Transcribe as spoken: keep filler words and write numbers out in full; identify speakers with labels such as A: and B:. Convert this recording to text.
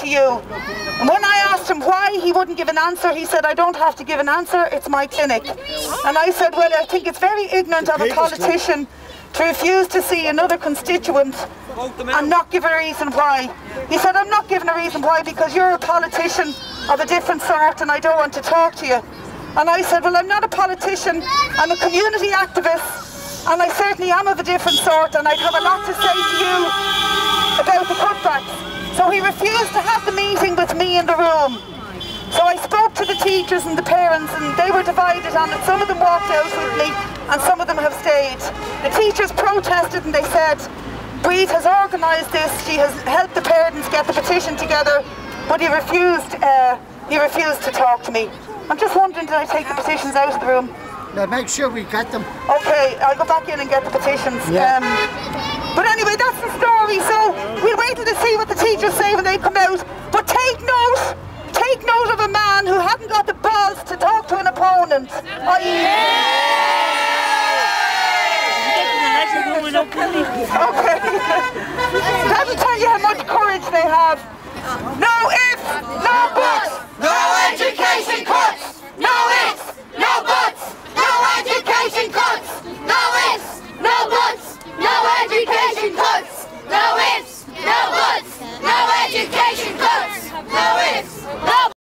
A: to you. And when I asked him why he wouldn't give an answer, he said, I don't have to give an answer, it's my clinic. And I said, well, I think it's very ignorant of a politician to refuse to see another constituent and not give a reason why. He said, I'm not giving a reason why because you're a politician of a different sort and I don't want to talk to you. And I said, well, I'm not a politician, I'm a community activist, and I certainly am of a different sort, and I'd have a lot to say to you about the cutbacks. So he refused to have the meeting with me in the room. So I spoke to the teachers and the parents, and they were divided on it. Some of them walked out with me, and some of them have stayed. The teachers protested and they said, Breed has organised this, she has helped the parents get the petition together, but he refused, uh, he refused to talk to me. I'm just wondering, did I take the petitions out of the room?
B: Now make sure we get them.
A: Okay, I'll go back in and get the petitions.
B: Yeah.
A: Um, but anyway, that's the story, so we'll wait till to see what the teachers say when they come out. But take note, take note of a man who hadn't got the balls to talk to an opponent. I Okay. That'll tell you how much courage they have.